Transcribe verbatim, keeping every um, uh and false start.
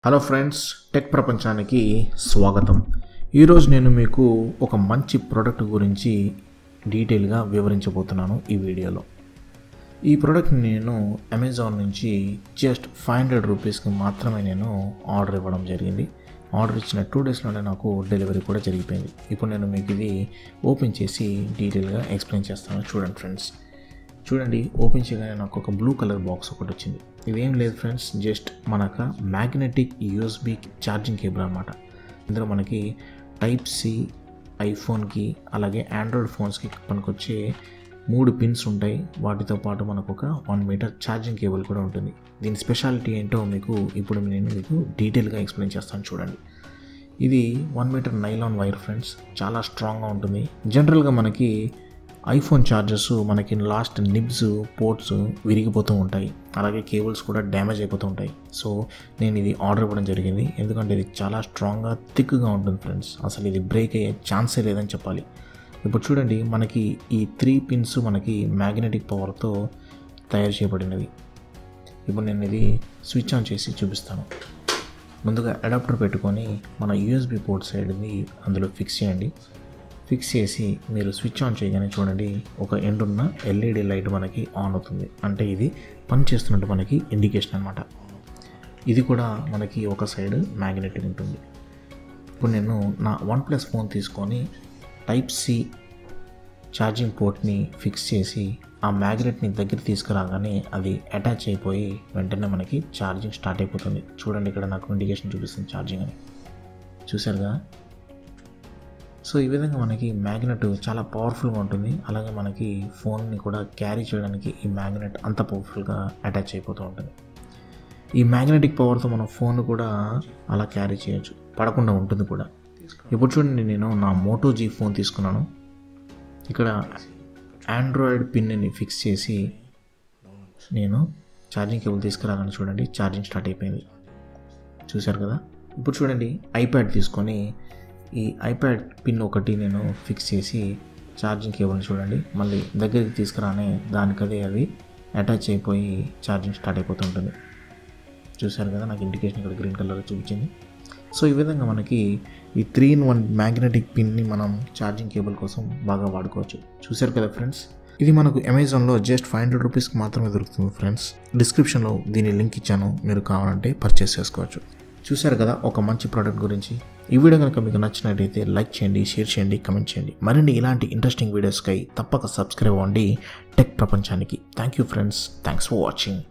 Hello friends, tech ప్రపంచానికి స్వాగతం. ఈరోజు నేను మీకు ఒక మంచి ప్రోడక్ట్ గురించి డీటెయిల్గా వివరించబోతున్నాను ఈ వీడియోలో. ఈ ప్రోడక్ట్ని నేను అమెజాన్ నుంచి జస్ట్ ఫైవ్ హండ్రెడ్ రూపీస్కి మాత్రమే నేను ఆర్డర్ ఇవ్వడం జరిగింది. ఆర్డర్ ఇచ్చిన టూ డేస్లోనే నాకు డెలివరీ కూడా జరిగిపోయింది. ఇప్పుడు నేను మీకు ఇది ఓపెన్ చేసి డీటెయిల్గా ఎక్స్ప్లెయిన్ చేస్తాను. చూడండి ఫ్రెండ్స్, చూడండి ఓపెన్ చేయగానే నాకు ఒక బ్లూ కలర్ బాక్స్ ఒకటి వచ్చింది. ఇదేం లేదు ఫ్రెండ్స్, జస్ట్ మనకు మ్యాగ్నెటిక్ యూఎస్బి ఛార్జింగ్ కేబుల్ అనమాట. ఇందులో మనకి టైప్ సి ఐఫోన్కి అలాగే ఆండ్రాయిడ్ ఫోన్స్కి పనికొచ్చే మూడు పిన్స్ ఉంటాయి. వాటితో పాటు మనకు ఒక వన్ మీటర్ ఛార్జింగ్ కేబుల్ కూడా ఉంటుంది. దీని స్పెషాలిటీ ఏంటో మీకు ఇప్పుడు నేను మీకు డీటెయిల్గా ఎక్స్ప్లెయిన్ చేస్తాను. చూడండి, ఇది one meter nylon wire friends, చాలా స్ట్రాంగ్గా ఉంటుంది. జనరల్గా మనకి ఐఫోన్ ఛార్జర్స్ మనకి లాస్ట్ నిబ్స్ పోర్ట్స్ విరిగిపోతూ ఉంటాయి, అలాగే కేబుల్స్ కూడా డ్యామేజ్ అయిపోతూ ఉంటాయి. సో నేను ఇది ఆర్డర్ ఇవ్వడం జరిగింది, ఎందుకంటే ఇది చాలా స్ట్రాంగ్గా థిక్గా ఉంటుంది ఫ్రెండ్స్. అసలు ఇది బ్రేక్ అయ్యే ఛాన్సే లేదని చెప్పాలి. ఇప్పుడు చూడండి, మనకి ఈ త్రీ పిన్స్ మనకి మ్యాగ్నెటిక్ పవర్తో తయారు చేయబడినవి. ఇప్పుడు నేను ఇది స్విచ్ ఆన్ చేసి చూపిస్తాను. ముందుగా అడాప్టర్ పెట్టుకొని మన యూఎస్బి పోర్ట్ సైడ్ని అందులో ఫిక్స్ చేయండి. ఫిక్స్ చేసి మీరు స్విచ్ ఆన్ చేయగానే చూడండి, ఒక ఎండ్ ఉన్న ఎల్ఈడి లైట్ మనకి ఆన్ అవుతుంది. అంటే ఇది పని చేస్తున్నట్టు మనకి ఇండికేషన్ అనమాట. ఇది కూడా మనకి ఒక సైడ్ మ్యాగ్నెటిక్ ఉంటుంది. ఇప్పుడు నేను నా వన్ ప్లస్ ఫోన్ తీసుకొని టైప్ సి ఛార్జింగ్ పోర్ట్ని ఫిక్స్ చేసి ఆ మ్యాగ్నెట్ని దగ్గర తీసుకురాగానే అది అటాచ్ అయిపోయి వెంటనే మనకి ఛార్జింగ్ స్టార్ట్ అయిపోతుంది. చూడండి, ఇక్కడ నాకు ఇండికేషన్ చూపిస్తుంది ఛార్జింగ్ అని. చూసారుగా? సో ఈ విధంగా మనకి మ్యాగ్నెట్ చాలా పవర్ఫుల్గా ఉంటుంది. అలాగే మనకి ఫోన్ని కూడా క్యారీ చేయడానికి ఈ మ్యాగ్నెట్ అంత పవర్ఫుల్గా అటాచ్ అయిపోతూ ఉంటుంది. ఈ మ్యాగ్నెటిక్ పవర్తో మనం ఫోన్ కూడా అలా క్యారీ చేయొచ్చు, పడకుండా ఉంటుంది కూడా. ఇప్పుడు చూడండి, నేను నా మోటో జీ ఫోన్ తీసుకున్నాను. ఇక్కడ ఆండ్రాయిడ్ పిన్ని ఫిక్స్ చేసి నేను ఛార్జింగ్ కేబుల్ తీసుకురాగానే చూడండి ఛార్జింగ్ స్టార్ట్ అయిపోయింది. చూశారు కదా? ఇప్పుడు చూడండి, ఐప్యాడ్ తీసుకొని ఈ ఐప్యాడ్ పిన్ ఒకటి నేను ఫిక్స్ చేసి ఛార్జింగ్ కేబుల్ని చూడండి మళ్ళీ దగ్గరికి తీసుకురానే దానికదే అది అటాచ్ అయిపోయి ఛార్జింగ్ స్టార్ట్ అయిపోతుంటుంది. చూసారు కదా, నాకు ఇండికేషన్ ఇక్కడ గ్రీన్ కలర్ చూపించింది. సో ఈ విధంగా మనకి ఈ త్రీ ఇన్ వన్ మ్యాగ్నెటిక్ పిన్ని మనం ఛార్జింగ్ కేబుల్ కోసం బాగా వాడుకోవచ్చు. చూసారు కదా ఫ్రెండ్స్, ఇది మనకు అమెజాన్లో జస్ట్ ఫైవ్ హండ్రెడ్ రూపీస్కి మాత్రమే దొరుకుతుంది ఫ్రెండ్స్. డిస్క్రిప్షన్లో దీని లింక్ ఇచ్చాను, మీరు కావాలంటే పర్చేస్ చేసుకోవచ్చు. చూశారు కదా ఒక మంచి ప్రోడక్ట్ గురించి. ఈ వీడియో కనుక మీకు నచ్చినట్టయితే లైక్ చేయండి, షేర్ చేయండి, కమెంట్ చేయండి. మరిన్ని ఇలాంటి ఇంట్రెస్టింగ్ వీడియోస్కై తప్పక సబ్స్క్రైబ్ అవ్వండి టెక్ ప్రపంచానికి. Thank you friends, thanks for watching.